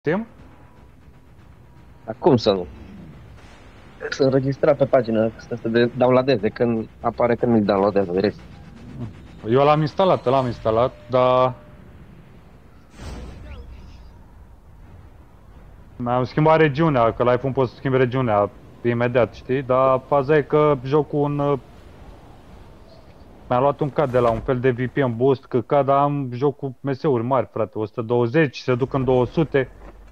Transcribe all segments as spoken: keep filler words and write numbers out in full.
Tim? Cum să nu? Să înregistra pe pagină, să se de- downloadeze când apare când îl downloadează direct. Eu l-am instalat, l-am instalat, dar mi-am schimbat regiunea, că la iPhone poți să schimbi regiunea imediat, știi? Dar faza e că jocul un, uh, mi-a luat un cat de la un fel de V P N boost, că cad am joc cu M S-uri mari, frate, o sută douăzeci, se duc în două sute,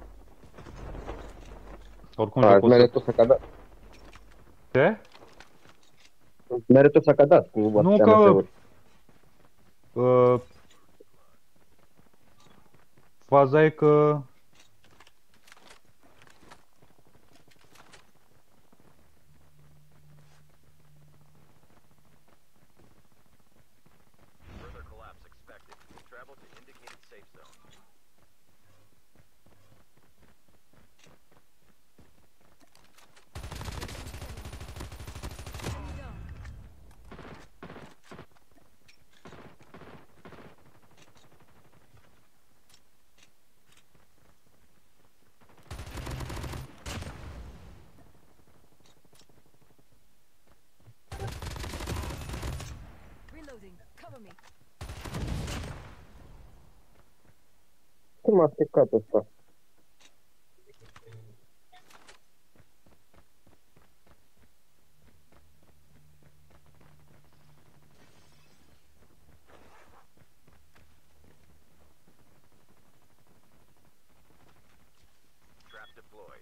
oricum A, jocul o să... meritul s-a cadat. Ce? Meritul s-a cadat cu Nu atâtea că M S-uri. uh, faza e că Further collapse expected. Travel to indicated safe zone. Reloading. Cover me. Cum a stricat ăsta? Trap deployed.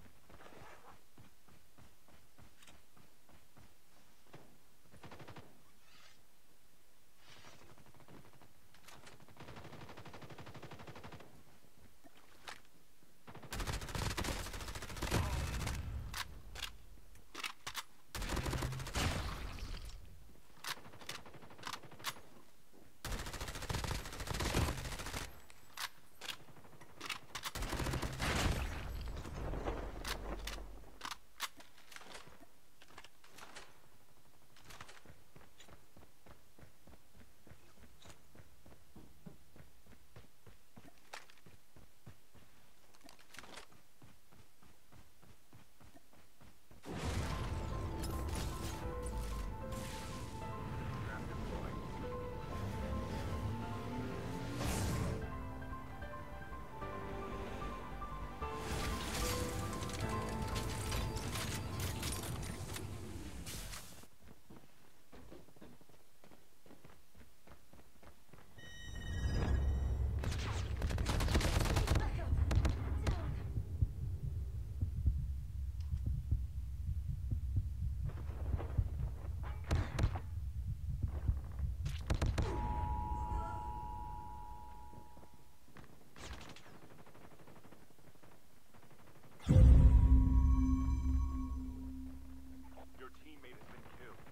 Trap deployed. Your teammate has been killed.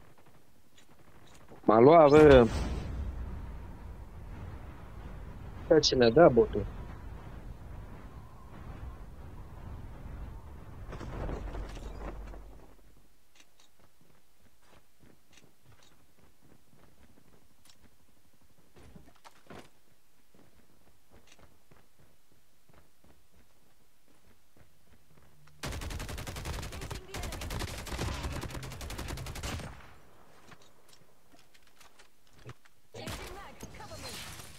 M-a luat, bă. Ceea ce ne-a dat botul. Engaging the enemy. Changing mag. Cover me.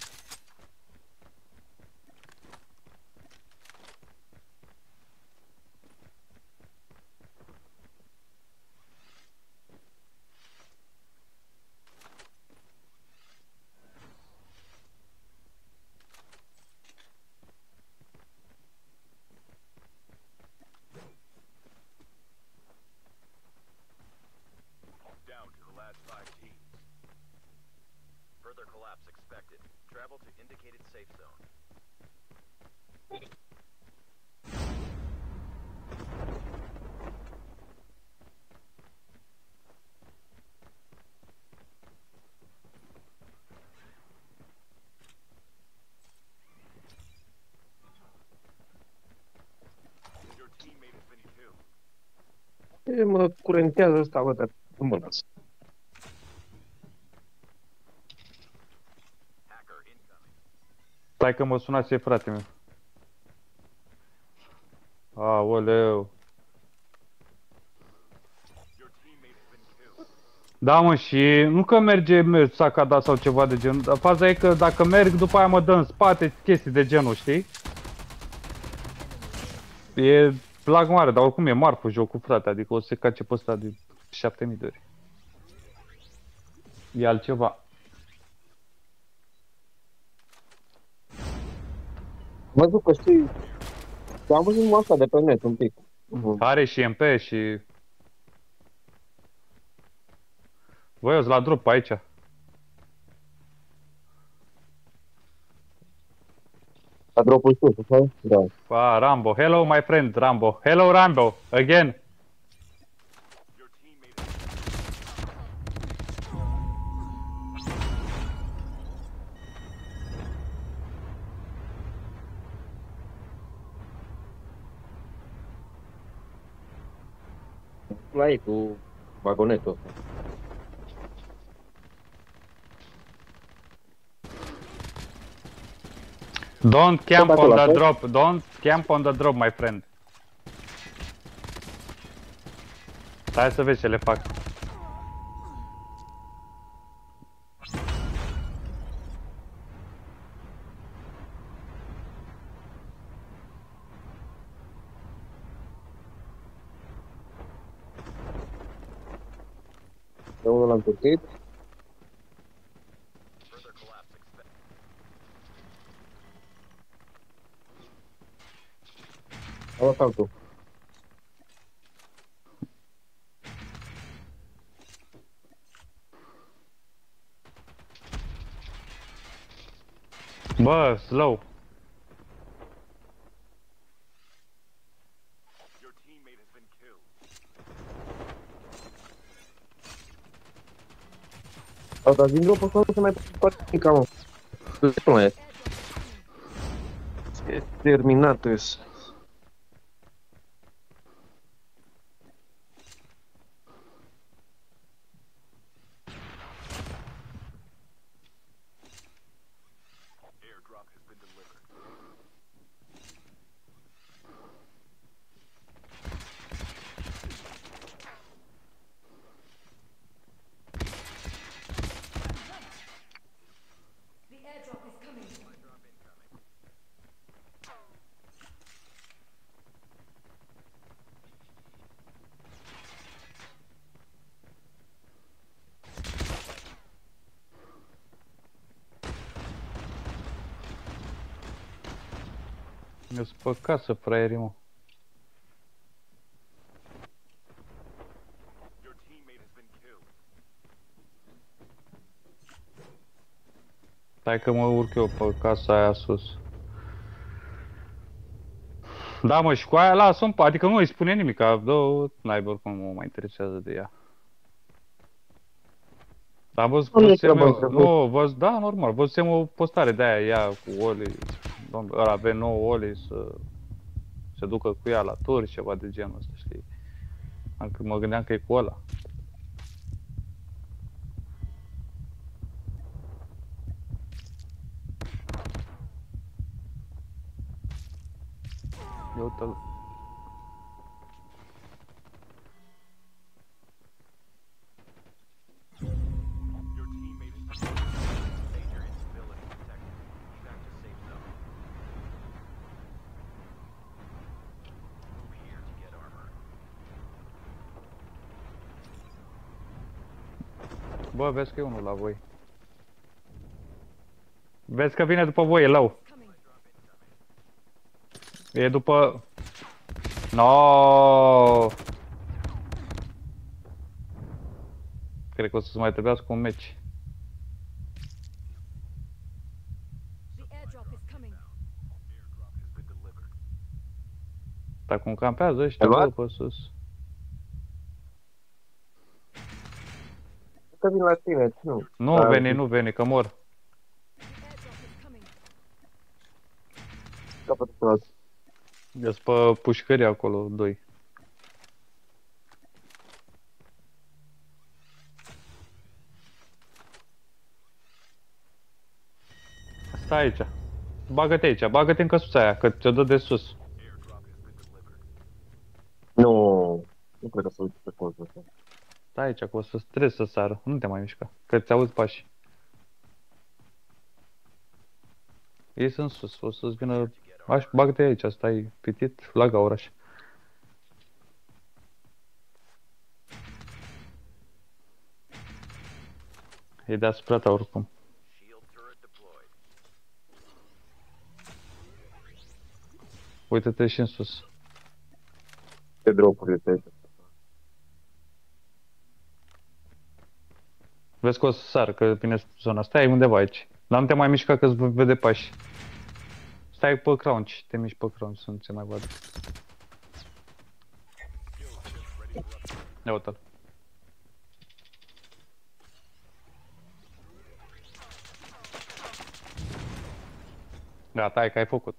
Down to the last five teams. Further collapse expected. Travel to indicated safe zone. Your teammate has been killed. E, mă curentează ăsta, bă, dar nu mă las. Hacker incoming. stai că mă sunați, frate meu. Aoleu. Your teammate has been killed. Da, mă, și nu că merge merg sacada sau ceva de genul, dar faza e că dacă merg, după aia mă dă în spate chestii de genul, știi? E lag mare, dar oricum e marfă jocul, frate, adică o să se cace pe ăsta de șapte mii de ori. E altceva. Am văzut că știi... Am văzut numai asta de pe net un pic. Mhm. Are și M P și... Voi, eu sunt la drop pe aici. La dropul sus, așa? Da. Ah, Rambo. Hello, my friend, Rambo. Hello, Rambo. Again. Your teammate has La ei cu vagonetul. Don't camp acolo, on the așa? drop. Don't camp on the drop, my friend. Stai să vezi ce le fac. Pe unul l-am curtit. further collapse expected. Am luat altul. Bă, slow. Your teammate has been killed. Da, dar din dropul ăsta nu se mai poate pica, mă. Nu mai e. E terminat îs. Airdrop has been delivered. The airdrop is coming. Airdrop incoming. Eu sunt pe casă, fraierii, mă. Your teammate has been killed. Stai că mă urc eu pe casa aia sus. Da, mă, și cu aia las-o în pa, adică nu îi spune nimic, că dă naiba, oricum nu mă mai interesează de ea. Dar văzut, Nu e văzusem treaba eu, asta, nu, văz, da, normal, văzusem o postare de aia, ea cu Oli, domnul, ăla avea nou Oli să se ducă cu ea la tur, ceva de genul ăsta, știi? Încă mă gândeam că e cu ăla. Ia uite-l. Your teammate has been killed. Major instability detected. Back to safe zone. Move here to get armor. Bă, vezi că e unul la voi. Vezi că vine după voi, e lău. Coming. E după... No. Cred că o să mai trebuiască un meci. The airdrop is coming. Airdrop has been delivered. Dar cum campează ăștia, Ai luat? bă, pe sus. Că vin la tine, nu. Nu Da, veni, nu veni, că mor. The airdrop is coming. capătul celălalt. Eu-s pe pușcării acolo, doi. Stai aici. Bagă-te aici, bagă-te în căsuța aia, că te dă de sus. Airdrop has been delivered. cred că să uite pe colțul ăsta. Stai aici, că o să trebuie să sară. Nu te mai mișca, că ți auzi pași. Ei sunt sus, o să-ți vină... Aș, bag-te aici, stai pitit la gaură așa. E deasupra ta oricum. Shield turret deployed. Uită-te și în sus. Ce drop-uri este aici? Vezi că o să sar, că vine zona. Stai undeva aici. Dar nu te mai mișca că îți vede pași. Stai pe crouch, te miști pe crouch să nu ți mai vadă. Ia uite-l. Gata, hai că ai făcut.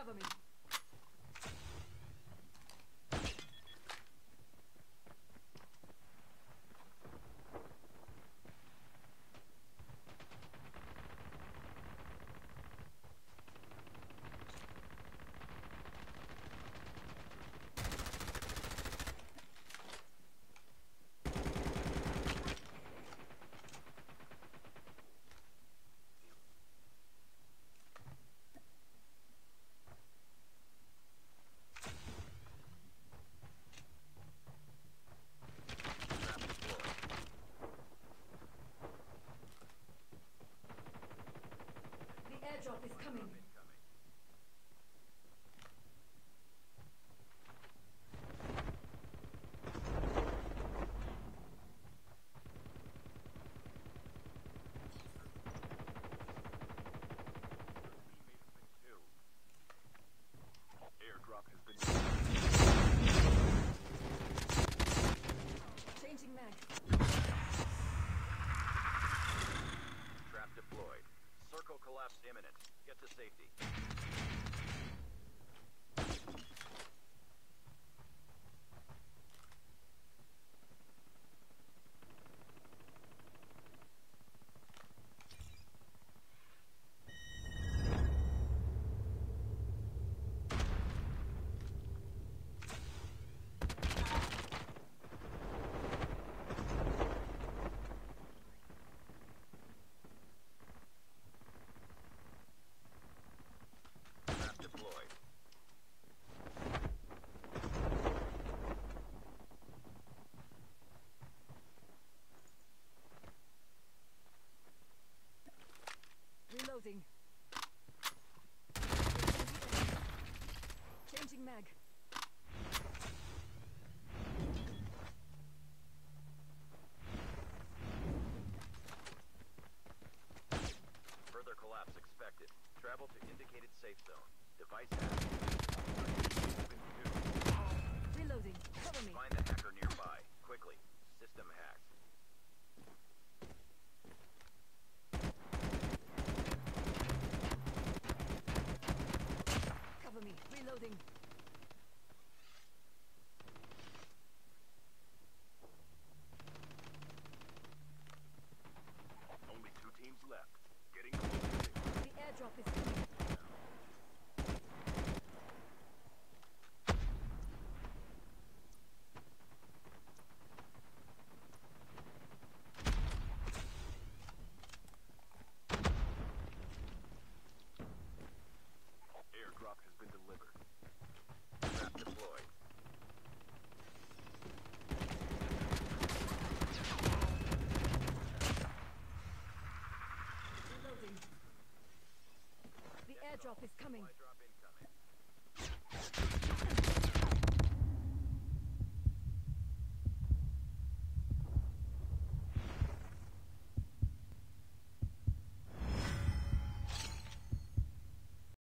Cover me. The airdrop is coming. Airdrop has been Changing mag. trap deployed. Circle collapse imminent. Get to safety. Trap deployed. Reloading. Changing mag. Further collapse expected. Travel to indicated safe zone. Device hacked. Reloading. Cover me. Find the hacker nearby. Quickly. System hacked. Cover me. Reloading. Only two teams left. Getting close to victory. The airdrop is coming. Airdrop has been delivered. Trap deployed. Reloading. The airdrop is coming.